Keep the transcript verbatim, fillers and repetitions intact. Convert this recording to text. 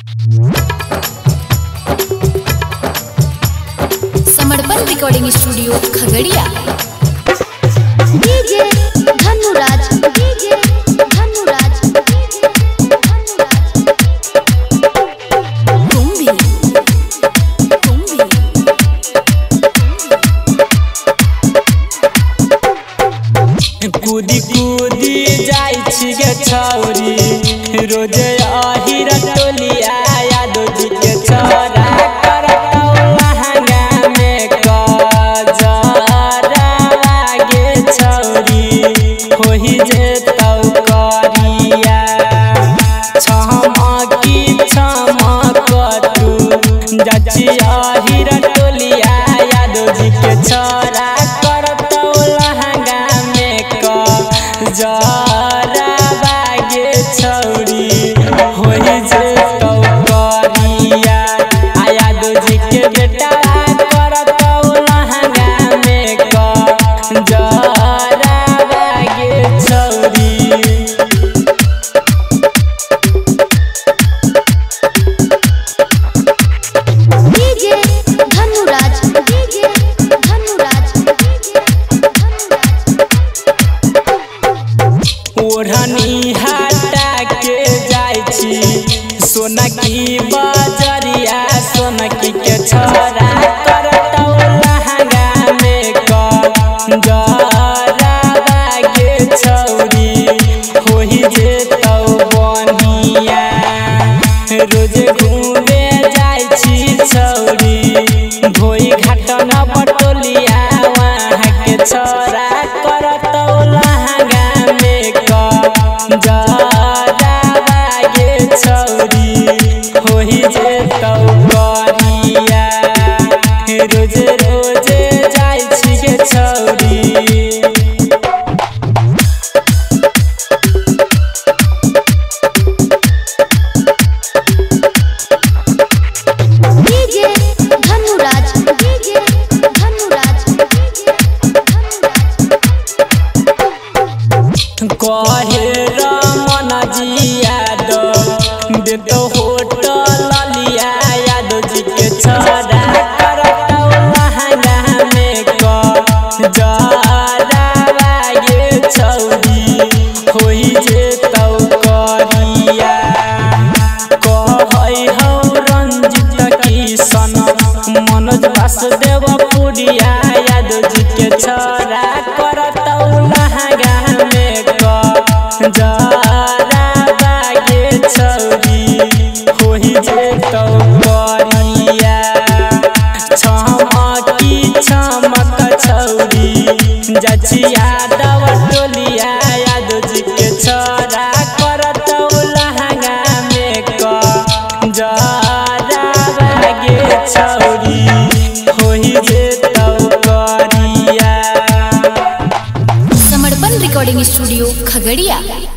समर्पण recording studio Khagaria. DJ Dhanuraj DJ Dhanuraj तुम भी तुम भी कूदी कूदी जाई छी गे छौरी रोजे आहिर टोलिया यादो जी के छोरा करतौ लहंगा में कजरा लागे छौरी होही जेतौ करिया छमकी छमकतू जाची आहिर टोलिया यादो जी के छोरा करतौ लहंगा में कजरा बागे छौरी होई जेतौ करिया यादो जी के बेटा करतौ लहंगा में कजरा बागे छौरी। डीजे धनुराज डीजे धनुराज ओढ़नी हटा के जाई छी सोनकी बजरिया सोनकी के छोरा करतौ लहंगा में कजरा बागे छौरी होही जेतौ बनिया रोज घूमे जाई छी छौरी भोई घाट न बटोलिया वहाँ के छोरा करतौ लहंगा में कजरा बागे छौरी होही जेतौ करिया रोज रोज जाई छी गे छौरी। डीजे धनुराज डीजे धनुराज कहे रमन जी यादव देतो होटल लिया यादव जी के छोरा करतौ लहंगा में कजरा बागे छौरी होई जेतौ करिया कहै हौ रंजित किशन मनोज वासुदेव पुरिया यादव जी के छोरा करतौ लहंगा में कजरा बागे छौरी होही जेतौ करिया छमकी छमक छौरी जाची यादव टोलिया यादव जी के छोरा करतौ लहंगा में कजरा बागे छौरी होही जेतौ करिया। समर्पण रिकॉर्डिंग स्टूडियो खगड़िया।